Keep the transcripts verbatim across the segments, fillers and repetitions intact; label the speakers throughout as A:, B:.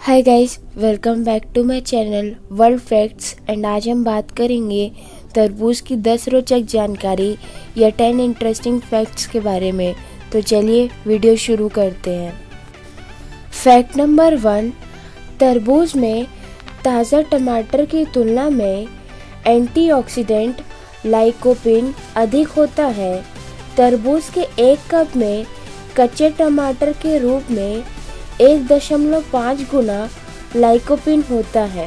A: Hi guys, welcome back to my channel world facts. And आज हम बात करेंगे तरबूज की दस रोचक जानकारी या टेन इंटरेस्टिंग फैक्ट्स के बारे में। तो चलिए वीडियो शुरू करते हैं। फैक्ट नंबर वन, तरबूज में ताज़ा टमाटर की तुलना में एंटीऑक्सीडेंट लाइकोपीन अधिक होता है। तरबूज के एक कप में कच्चे टमाटर के रूप में एक दशमलव पाँच गुना लाइकोपीन होता है।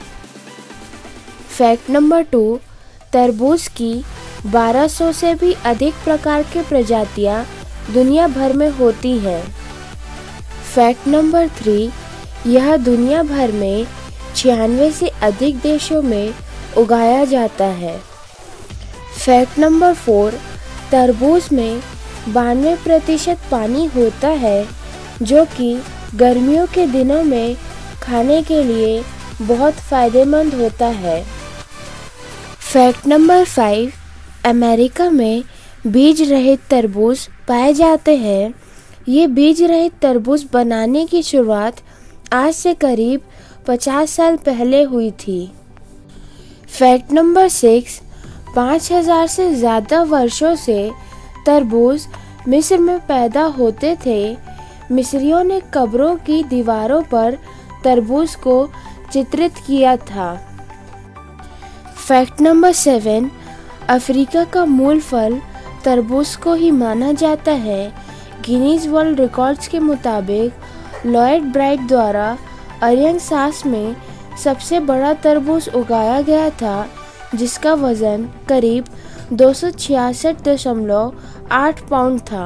A: फैक्ट नंबर टू, तरबूज की बारह सौ से भी अधिक प्रकार के प्रजातियां दुनिया भर में होती हैं। फैक्ट नंबर थ्री, यह दुनिया भर में छियानवे से अधिक देशों में उगाया जाता है। फैक्ट नंबर फोर, तरबूज में बानवे प्रतिशत पानी होता है, जो कि गर्मियों के दिनों में खाने के लिए बहुत फायदेमंद होता है। फैक्ट नंबर फाइव, अमेरिका में बीज रहित तरबूज पाए जाते हैं। ये बीज रहित तरबूज बनाने की शुरुआत आज से करीब पचास साल पहले हुई थी। फैक्ट नंबर सिक्स, पाँच हजार से ज़्यादा वर्षों से तरबूज मिस्र में पैदा होते थे। मिस्रियों ने कब्रों की दीवारों पर तरबूज को चित्रित किया था। फैक्ट नंबर सेवन, अफ्रीका का मूल फल तरबूज को ही माना जाता है। गिनीज वर्ल्ड रिकॉर्ड्स के मुताबिक लॉयड ब्राइट द्वारा अरकानसास में सबसे बड़ा तरबूज उगाया गया था, जिसका वजन करीब दो सौ छियासठ दशमलव आठ पाउंड था।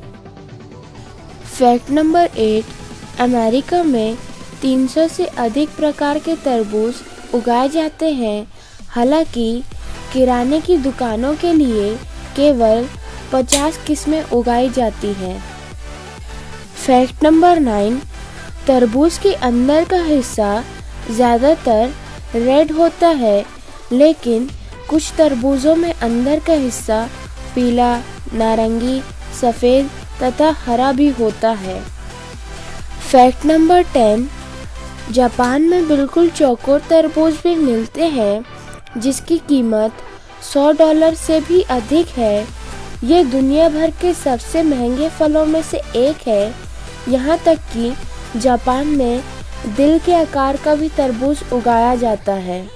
A: फैक्ट नंबर एट, अमेरिका में तीन सौ से अधिक प्रकार के तरबूज उगाए जाते हैं। हालांकि किराने की दुकानों के लिए केवल पचास किस्में उगाई जाती हैं। फैक्ट नंबर नाइन, तरबूज के अंदर का हिस्सा ज़्यादातर रेड होता है, लेकिन कुछ तरबूजों में अंदर का हिस्सा पीला, नारंगी, सफ़ेद तथा हरा भी होता है। फैक्ट नंबर टेन, जापान में बिल्कुल चौकोर तरबूज भी मिलते हैं, जिसकी कीमत सौ डॉलर से भी अधिक है। ये दुनिया भर के सबसे महंगे फलों में से एक है। यहाँ तक कि जापान में दिल के आकार का भी तरबूज उगाया जाता है।